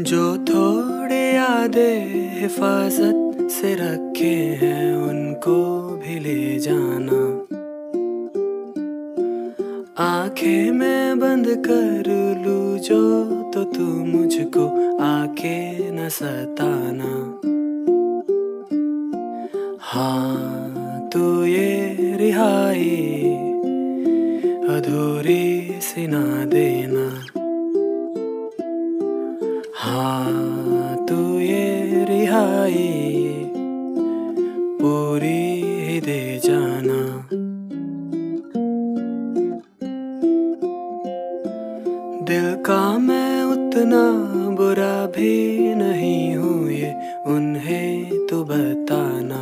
जो थोड़े यादें हिफाजत से रखे हैं उनको भी ले जाना। आंखें मैं बंद कर लूं जो तो तू मुझको आके न सताना। हाँ तू ये रिहाई अधूरी सी ना देना। हाँ तू ये रिहाई पूरी ही दे जाना। दिल का मैं उतना बुरा भी नहीं हूँ ये उन्हें तो बताना।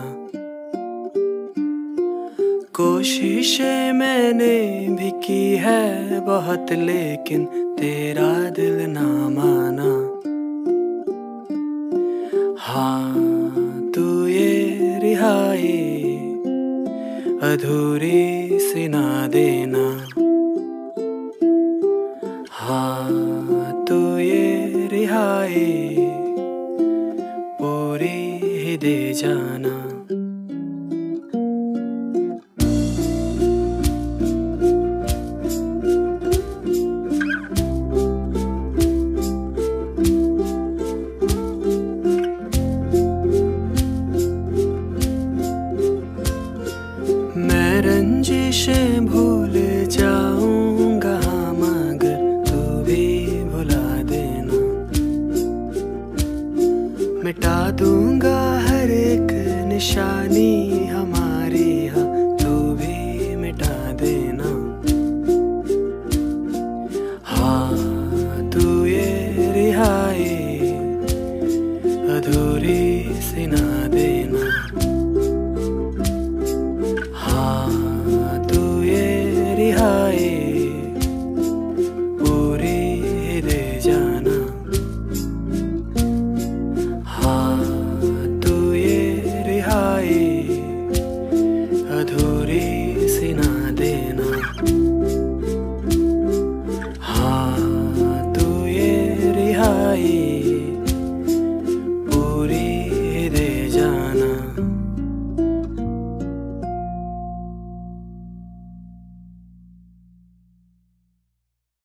कोशिशें मैंने भी की है बहुत लेकिन तेरा दिल ना माना। हाँ तू ये रिहाई अधूरी सी ना देना। हाँ तू ये रिहाई पूरी ही दे जाना। मैं रंजिशें भूल जाऊंगा मगर तू भी भुला देना। मिटा दूंगा हर एक निशानी